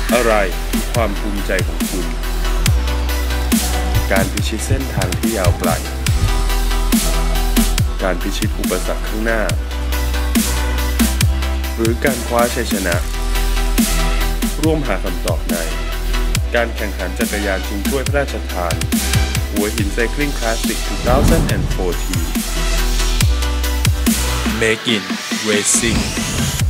อะไรคือความภูมิใจของคุณการพิชิตเส้นทางที่ยาวไกลการพิชิตอุปสรรคข้างหน้าหรือการคว้าชัยชนะร่วมหาคำตอบในการแข่งขันจักรยานชิงถ้วยพระราชทานหัวหินไซคลิงคลาสสิก2014 Make it Racing